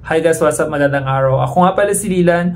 Hi guys, what's up? Magandang araw. Ako nga pala si Lilan,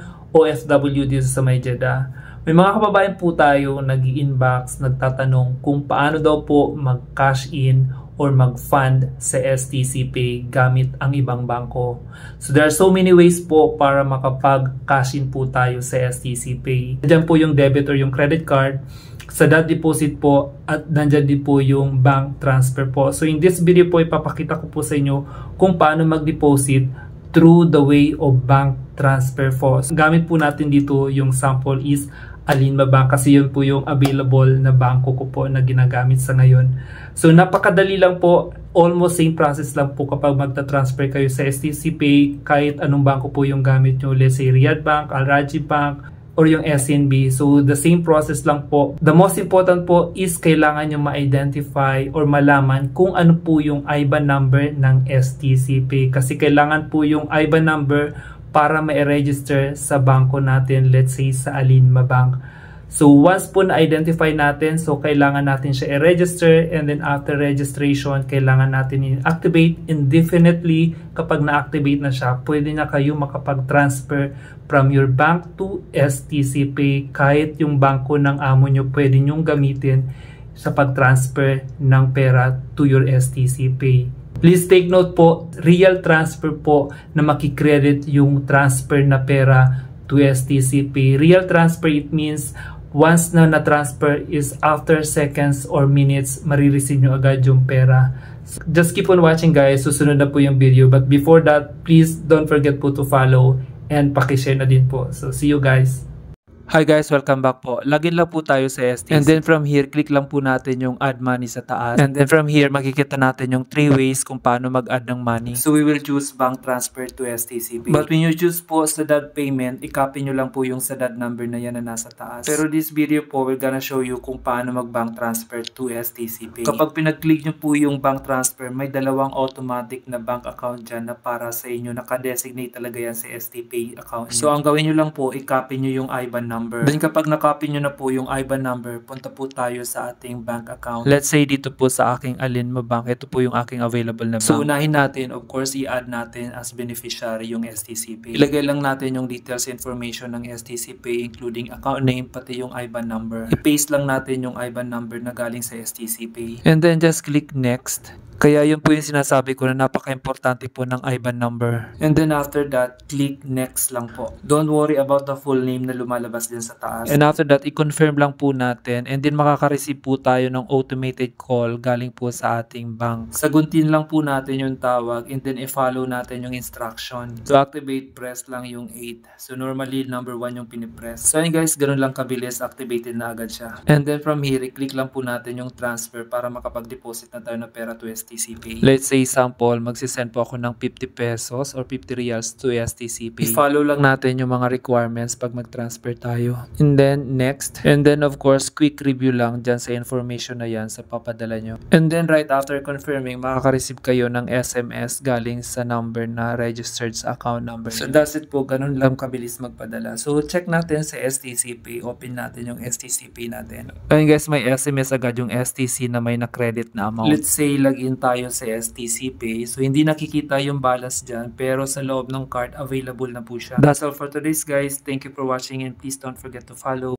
OFW dito sa May Jeddah. May mga kababayan po tayo nag-i-inbox, nagtatanong kung paano daw po mag-cash in or mag-fund sa STC Pay gamit ang ibang bangko. So there are so many ways po para makapag-cash in po tayo sa STC Pay. Diyan po yung debit or yung credit card, sa dot deposit po, at nandyan din po yung bank transfer po. So in this video po, ipapakita ko po sa inyo kung paano mag-deposit through the way of bank transfer po. So, gamit po natin dito yung sample is Alinma Bank kasi yun po yung available na bangko ko po na ginagamit sa ngayon. So napakadali lang po, almost same process lang po kapag magta-transfer kayo sa STC Pay, kahit anong bangko po yung gamit nyo, let's say Riyad Bank, Al Rajhi Bank, or yung SNB. So the same process lang po. The most important po is kailangan nyo ma-identify or malaman kung ano po yung IBAN number ng STC Pay. Kasi kailangan po yung IBAN number para ma-register sa bangko natin, let's say sa Alinma Bank. So once po na-identify natin, so kailangan natin siya i-register, and then after registration, kailangan natin i-activate indefinitely. Kapag na-activate na siya, pwede na kayo makapag-transfer from your bank to STC Pay. Kahit yung bangko ng amo nyo, pwede nyong gamitin sa pag-transfer ng pera to your STC Pay. Please take note po, real transfer po na makikredit yung transfer na pera to STC Pay. Real transfer, it means once na na-transfer is after seconds or minutes, marireceive nyo agad yung pera. Just keep on watching guys, susunod na po yung video. But before that, please don't forget po to follow and pakishare na din po. So see you guys. Hi guys, welcome back po. Login lang po tayo sa STC. And then from here, click lang po natin yung add money sa taas. And then from here, makikita natin yung 3 ways kung paano mag-add ng money. So we will choose bank transfer to STC Pay. But when you choose po Sadad payment, i-copy nyo lang po yung Sadad number na yan na nasa taas. Pero this video po, we're gonna show you kung paano mag-bank transfer to STC Pay. Kapag pinag-click nyo po yung bank transfer, may dalawang automatic na bank account dyan na para sa inyo. Naka-designate talaga yan sa STC Pay account nyo. So ang gawin nyo lang po, i-copy nyo yung IBAN number. Then kapag na-copy nyo na po yung IBAN number, punta po tayo sa ating bank account. Let's say dito po sa aking Alinma Bank, ito po yung aking available na bank. So unahin natin, of course, i-add natin as beneficiary yung STC Pay. Ilagay lang natin yung details information ng STC Pay, including account name, pati yung IBAN number. I-paste lang natin yung IBAN number na galing sa STC Pay. And then just click next. Kaya yun po yung sinasabi ko na napaka-importante po ng IBAN number. And then after that, click next lang po. Don't worry about the full name na lumalabas din sa taas. And after that, i-confirm lang po natin. And then makaka-receive po tayo ng automated call galing po sa ating bank. Saguntin lang po natin yung tawag and then i-follow natin yung instruction. To activate, press lang yung 8. So normally, number 1 yung pinipress. So yun guys, ganun lang kabilis, activated na agad siya. And then from here, i-click lang po natin yung transfer para makapag-deposit na tayo na pera to STC Pay. Let's say sample, magsisend po ako ng 50 pesos or 50 reals to STC Pay. I-follow lang natin yung mga requirements pag mag-transfer tayo. And then next. And then of course, quick review lang dyan sa information na yan sa papadala nyo. And then right after confirming, makaka-receive kayo ng SMS galing sa number na registered sa account number. So that's it po, ganun lang kabilis magpadala. So check natin sa STC Pay. Open natin yung STC Pay natin. Ayun guys, may SMS agad yung STC na may na-credit na amount. Let's say login tayo sa STC Pay. So hindi nakikita yung balance dyan, pero sa loob ng card available na po siya. That's all for today's guys. Thank you for watching and please don't forget to follow.